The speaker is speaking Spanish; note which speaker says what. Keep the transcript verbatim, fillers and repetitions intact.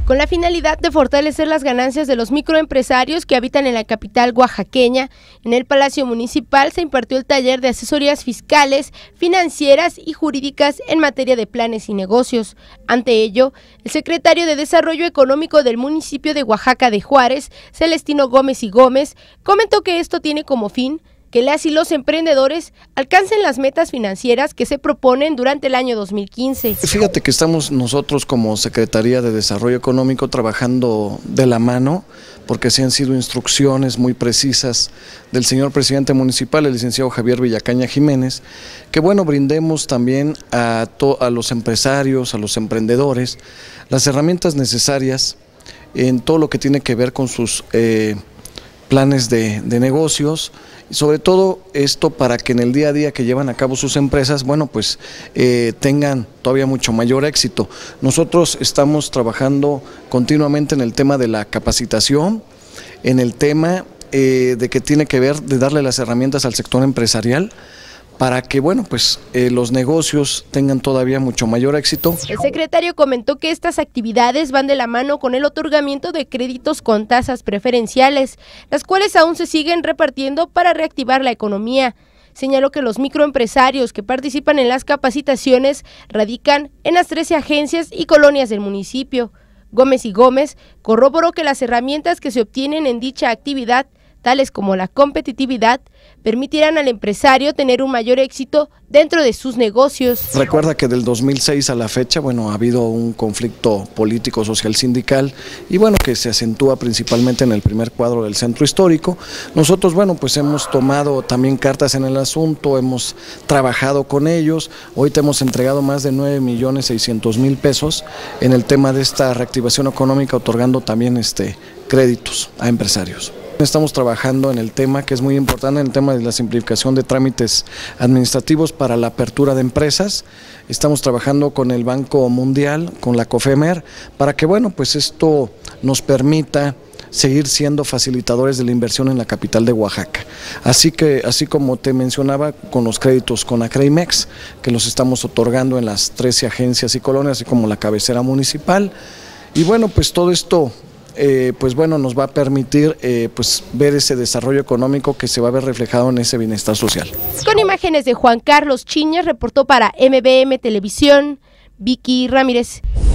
Speaker 1: con la finalidad de fortalecer las ganancias de los microempresarios que habitan en la capital oaxaqueña. En el Palacio Municipal se impartió el taller de asesorías fiscales, financieras y jurídicas en materia de planes y negocios. Ante ello, el secretario de Desarrollo Económico del municipio de Oaxaca de Juárez, Celestino Gómez y Gómez, comentó que esto tiene como fin que las y los emprendedores alcancen las metas financieras que se proponen durante el año dos mil quince.
Speaker 2: Fíjate que estamos nosotros como Secretaría de Desarrollo Económico trabajando de la mano, porque sí han sido instrucciones muy precisas del señor presidente municipal, el licenciado Javier Villacaña Jiménez, que bueno, brindemos también a, to, a los empresarios, a los emprendedores, las herramientas necesarias en todo lo que tiene que ver con sus eh, planes de, de negocios, y sobre todo esto para que en el día a día que llevan a cabo sus empresas, bueno, pues eh, tengan todavía mucho mayor éxito. Nosotros estamos trabajando continuamente en el tema de la capacitación, en el tema eh, de que tiene que ver de darle las herramientas al sector empresarial, para que, bueno, pues eh, los negocios tengan todavía mucho mayor éxito.
Speaker 1: El secretario comentó que estas actividades van de la mano con el otorgamiento de créditos con tasas preferenciales, las cuales aún se siguen repartiendo para reactivar la economía. Señaló que los microempresarios que participan en las capacitaciones radican en las trece agencias y colonias del municipio. Gómez y Gómez corroboró que las herramientas que se obtienen en dicha actividad, tales como la competitividad, permitirán al empresario tener un mayor éxito dentro de sus negocios.
Speaker 2: Recuerda que del dos mil seis a la fecha, bueno, ha habido un conflicto político, social, sindical, y bueno, que se acentúa principalmente en el primer cuadro del centro histórico. Nosotros, bueno, pues hemos tomado también cartas en el asunto, hemos trabajado con ellos. Hoy te hemos entregado más de nueve millones seiscientos mil pesos en el tema de esta reactivación económica, otorgando también este créditos a empresarios. Estamos trabajando en el tema que es muy importante, en el tema de la simplificación de trámites administrativos para la apertura de empresas. Estamos trabajando con el Banco Mundial, con la COFEMER, para que, bueno, pues esto nos permita seguir siendo facilitadores de la inversión en la capital de Oaxaca. Así que, así como te mencionaba, con los créditos con Acreimex, que los estamos otorgando en las trece agencias y colonias, así como la cabecera municipal. Y bueno, pues todo esto Eh, pues bueno, nos va a permitir eh, pues ver ese desarrollo económico que se va a ver reflejado en ese bienestar social.
Speaker 1: Con imágenes de Juan Carlos Chiñas, reportó para M B M Televisión, Vicky Ramírez.